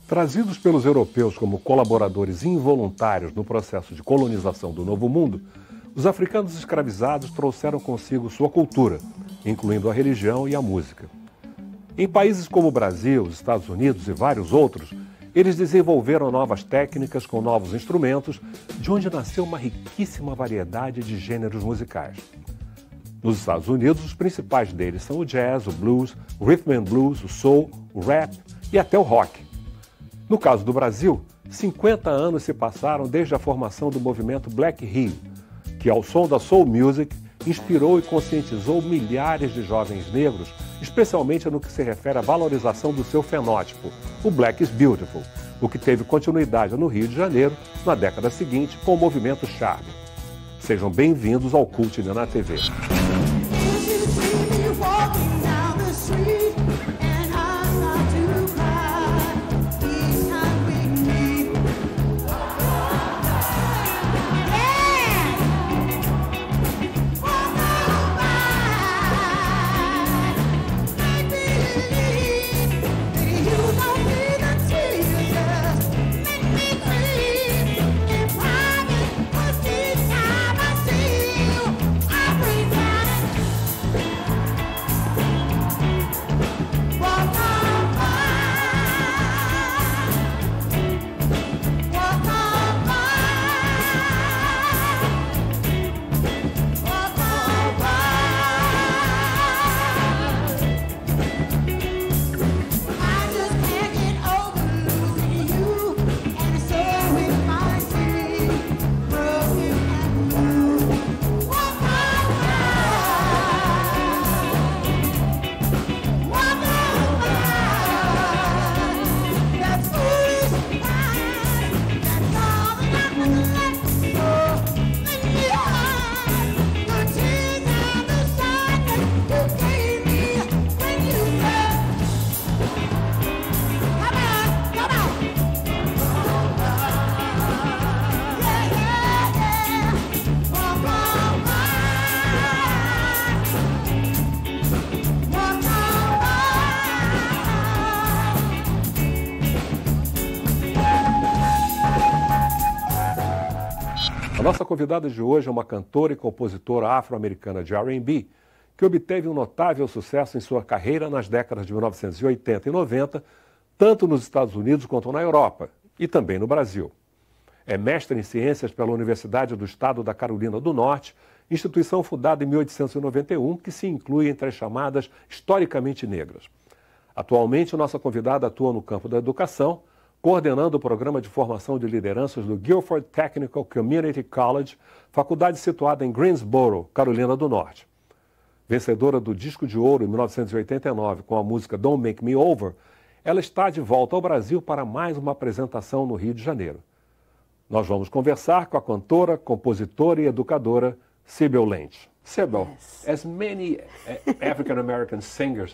Trazidos pelos europeus como colaboradores involuntários no processo de colonização do Novo Mundo, os africanos escravizados trouxeram consigo sua cultura, incluindo a religião e a música. Em países como o Brasil, os Estados Unidos e vários outros, eles desenvolveram novas técnicas com novos instrumentos, de onde nasceu uma riquíssima variedade de gêneros musicais. Nos Estados Unidos, os principais deles são o jazz, o blues, o rhythm and blues, o soul, o rap e até o rock. No caso do Brasil, 50 anos se passaram desde a formação do movimento Black Rio, que ao som da soul music inspirou e conscientizou milhares de jovens negros, especialmente no que se refere à valorização do seu fenótipo, o Black is Beautiful, o que teve continuidade no Rio de Janeiro na década seguinte com o movimento Charme. Sejam bem-vindos ao Cult na TV. A nossa convidada de hoje é uma cantora e compositora afro-americana de R&B que obteve um notável sucesso em sua carreira nas décadas de 1980 e 90, tanto nos Estados Unidos quanto na Europa, e também no Brasil. É mestre em ciências pela Universidade do Estado da Carolina do Norte, instituição fundada em 1891, que se inclui entre as chamadas historicamente negras. Atualmente, nossa convidada atua no campo da educação, coordenando o programa de formação de lideranças do Guilford Technical Community College, faculdade situada em Greensboro, Carolina do Norte. Vencedora do Disco de Ouro em 1989 com a música Don't Make Me Over, ela está de volta ao Brasil para mais uma apresentação no Rio de Janeiro. Nós vamos conversar com a cantora, compositora e educadora Sybil Lynch. Sybil, yes. As many African American singers,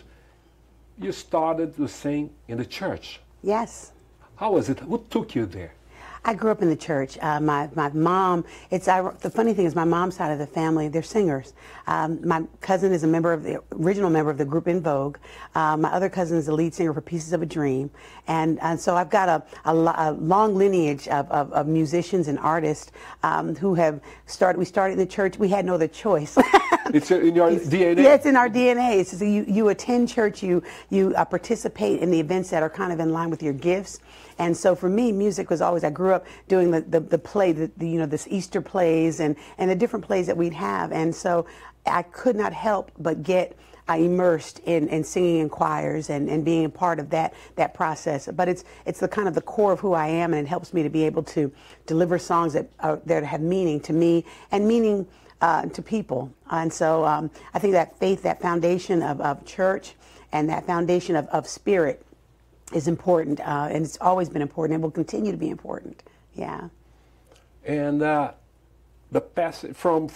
you started to sing in the church. Yes. How was it? Who took you there? I grew up in the church. My mom, the funny thing is my mom's side of the family, they're singers. My cousin is the original member of the group In Vogue. My other cousin is the lead singer for Pieces of a Dream. And so I've got a long lineage of musicians and artists who have started. We started in the church. We had no other choice. It's in your DNA? Yeah, it's in our DNA. It's just, you attend church, you participate in the events that are kind of in line with your gifts. And so for me, music was always, I grew up doing the play, this Easter plays and the different plays that we'd have. And so I could not help but get immersed in singing in choirs and being a part of that process. But it's the kind of the core of who I am, and it helps me to be able to deliver songs that have meaning to me and meaning to people. And so I think that faith, that foundation of church and that foundation of spirit is important, and it's always been important and will continue to be important. Yeah. And the passage from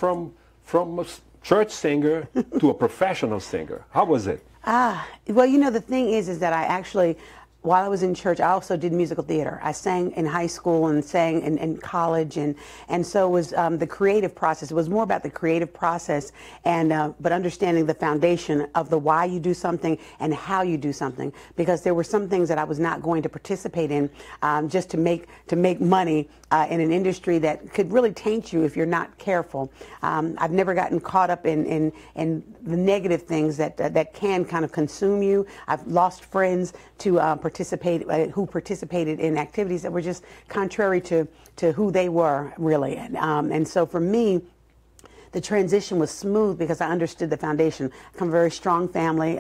a church singer to a professional singer, how was it? Well, the thing is that I actually while I was in church, I also did musical theater. I sang in high school and sang in college, and so it was the creative process. It was more about the creative process, and but understanding the foundation of the why you do something and how you do something. Because there were some things that I was not going to participate in just to make money in an industry that could really taint you if you're not careful. I've never gotten caught up in the negative things that can kind of consume you. I've lost friends to who participated in activities that were just contrary to who they were, really. And so for me, the transition was smooth because I understood the foundation. I come from a very strong family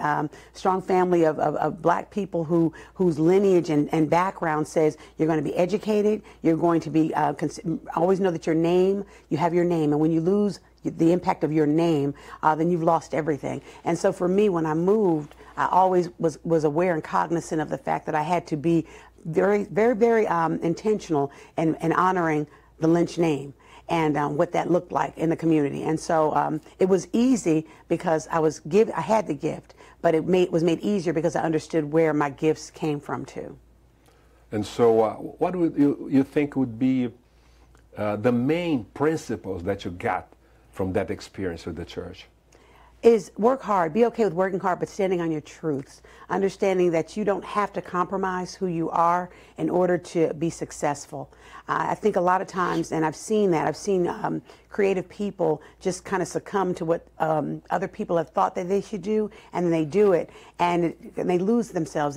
of black people whose lineage and background says you're going to be educated, you're going to be, always know that you have your name, and when you lose the impact of your name, then you've lost everything. And so for me, when I moved, I always was aware and cognizant of the fact that I had to be very, very, very intentional in honoring the Lynch name and what that looked like in the community. And so it was easy because I had the gift, but it was made easier because I understood where my gifts came from too. And so what would you think would be the main principles that you got from that experience with the church? Is work hard, be okay with working hard, but standing on your truths, understanding that you don't have to compromise who you are in order to be successful. I think a lot of times, and I've seen creative people just kind of succumb to what other people have thought that they should do, and then they do it, and they lose themselves.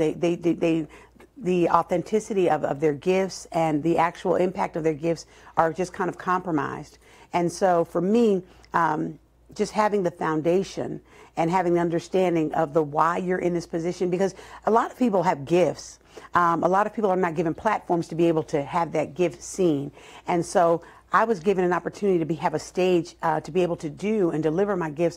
The authenticity of their gifts and the actual impact of their gifts are just kind of compromised. And so for me, just having the foundation and having the understanding of the why you're in this position, because a lot of people have gifts. A lot of people are not given platforms to be able to have that gift seen. And so I was given an opportunity to have a stage to be able to do and deliver my gifts,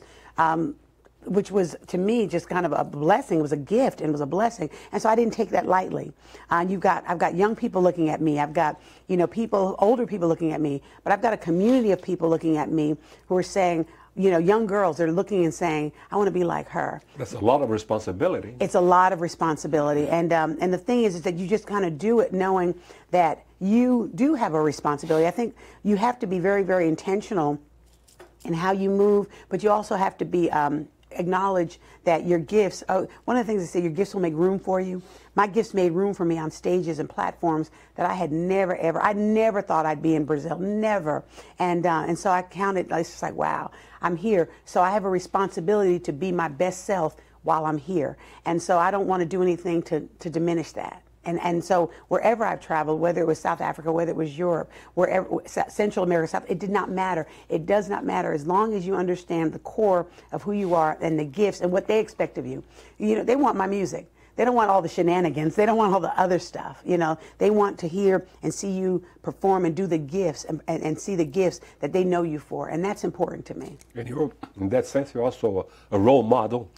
which was, to me, just kind of a blessing. It was a gift and it was a blessing. And so I didn't take that lightly. I've got young people looking at me. I've got, older people looking at me. But I've got a community of people looking at me who are saying, young girls, they're looking and saying, I want to be like her. That's a lot of responsibility. It's a lot of responsibility. And the thing is that you just kind of do it knowing that you do have a responsibility. I think you have to be very, very intentional in how you move, but you also have to be acknowledge that your gifts, one of the things they say, your gifts will make room for you. My gifts made room for me on stages and platforms that I had I never thought I'd be in Brazil, never. And so I counted, it's just like, wow, I'm here. So I have a responsibility to be my best self while I'm here. And so I don't want to do anything to diminish that. And so wherever I've traveled, whether it was South Africa, whether it was Europe, wherever, Central America, South, it did not matter. It does not matter as long as you understand the core of who you are and the gifts and what they expect of you. They want my music. They don't want all the shenanigans. They don't want all the other stuff. They want to hear and see you perform and do the gifts and see the gifts that they know you for. And that's important to me. And in that sense, you're also a role model.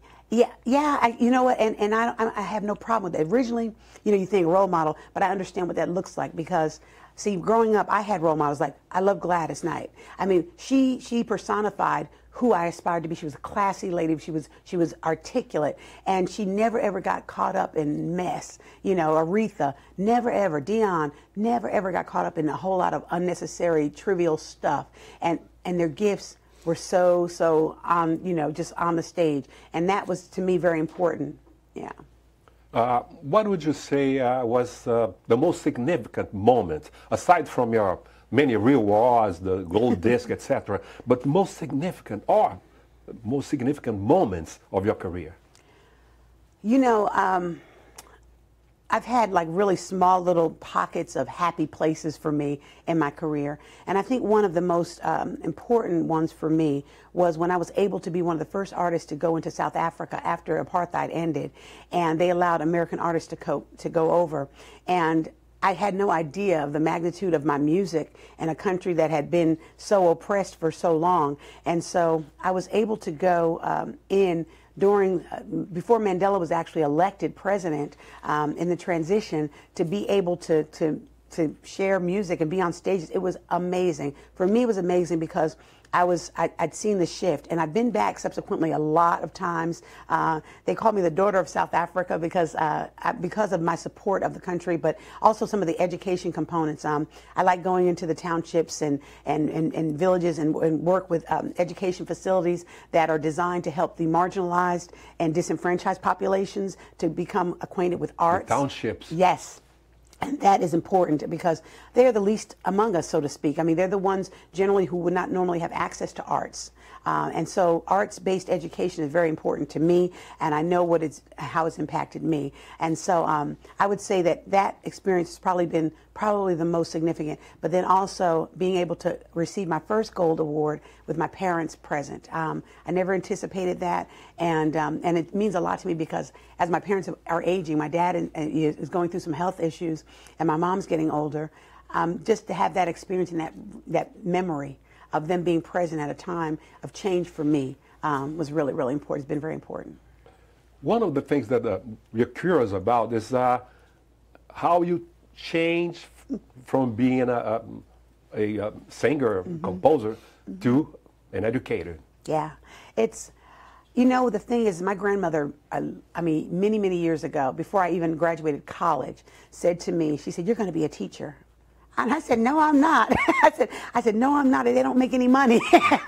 Yeah. You know what? And I have no problem with that. Originally, you think role model, but I understand what that looks like because, see, growing up, I had role models like I love Gladys Knight. I mean, she personified who I aspired to be. She was a classy lady. She was articulate, and she never ever got caught up in mess. Aretha, never ever. Dion, never ever got caught up in a whole lot of unnecessary, trivial stuff. And their gifts were so on, just on the stage, and that was to me very important. Yeah. What would you say was the most significant moment, aside from your many real awards, the gold disc, etc., but most significant moments of your career? I've had like really small little pockets of happy places for me in my career. And I think one of the most important ones for me was when I was able to be one of the first artists to go into South Africa after apartheid ended. And they allowed American artists to go over. And I had no idea of the magnitude of my music in a country that had been so oppressed for so long. And so I was able to go before Mandela was actually elected president in the transition, to be able to to share music and be on stages, it was amazing. For me, it was amazing because I'd seen the shift, and I've been back subsequently a lot of times. They call me the daughter of South Africa because of my support of the country, but also some of the education components. I like going into the townships and villages and work with education facilities that are designed to help the marginalized and disenfranchised populations to become acquainted with arts. The townships. Yes. And that is important because they are the least among us, so to speak. I mean, they're the ones generally who would not normally have access to arts. And so arts-based education is very important to me, and I know how it's impacted me. And so I would say that experience has probably been the most significant, but then also being able to receive my first gold award with my parents present. I never anticipated that, and it means a lot to me because as my parents are aging, my dad is going through some health issues, and my mom's getting older. Just to have that experience and that memory of them being present at a time of change for me was really, really important. It's been very important. One of the things that we're curious about is how you change from being a singer, composer, to an educator. Yeah, the thing is, my grandmother, I mean, many, many years ago, before I even graduated college, said to me, she said, "You're going to be a teacher." And I said, "No, I'm not." I said, "No, I'm not. They don't make any money."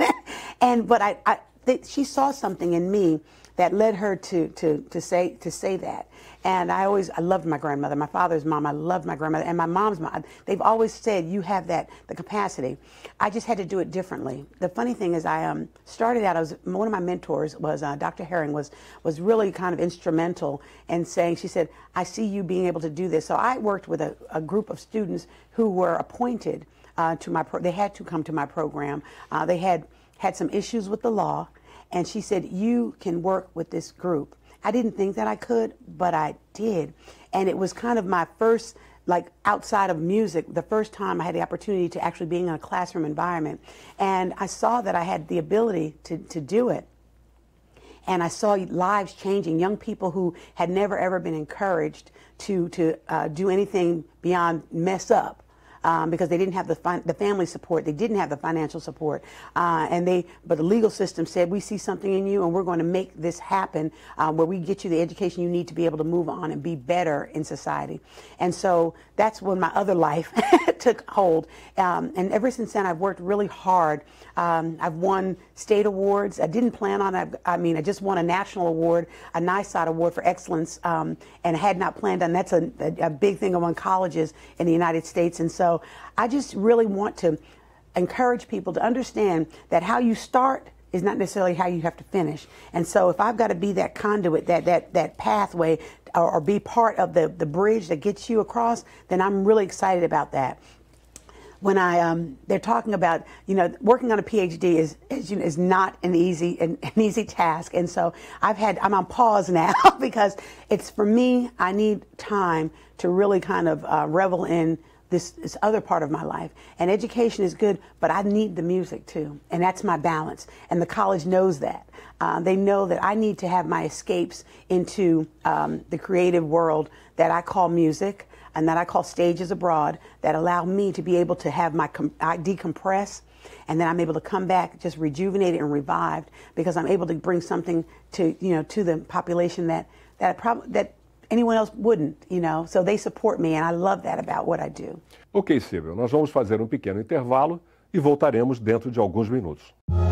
But she saw something in me that led her to say that. And I loved my grandmother, my father's mom. I loved my grandmother, and my mom's mom. They've always said, "You have the capacity." I just had to do it differently. The funny thing is, I started out. One of my mentors was Dr. Herring was really kind of instrumental in saying. She said, "I see you being able to do this." So I worked with a group of students who were appointed they had to come to my program. They had some issues with the law, and she said, "You can work with this group." I didn't think that I could, but I did. And it was kind of my first, outside of music, the first time I had the opportunity to actually being in a classroom environment. And I saw that I had the ability to do it. And I saw lives changing, young people who had never, ever been encouraged to do anything beyond mess up. Because they didn't have the family support, they didn't have the financial support, but the legal system said, "We see something in you, and we're going to make this happen, where we get you the education you need to be able to move on and be better in society." And so that's when my other life took hold. And ever since then, I've worked really hard. I've won state awards. I didn't plan on it. I mean, I just won a national award, a NYSOT award for excellence, and had not planned on. That's a big thing among colleges in the United States. And so I just really want to encourage people to understand that how you start is not necessarily how you have to finish. And so if I've got to be that conduit, that pathway, or be part of the bridge that gets you across, then I'm really excited about that. When they're talking about, working on a PhD is not an easy task. And so I'm on pause now because for me, I need time to really kind of revel in this other part of my life. And education is good, but I need the music too. And that's my balance. And the college knows that. They know that I need to have my escapes into the creative world that I call music and that I call stages abroad, that allow me to be able to have I decompress, and then I'm able to come back just rejuvenated and revived because I'm able to bring something to the population that anyone else wouldn't, so they support me, and I love that about what I do. Ok, Sílvia, nós vamos fazer um pequeno intervalo e voltaremos dentro de alguns minutos.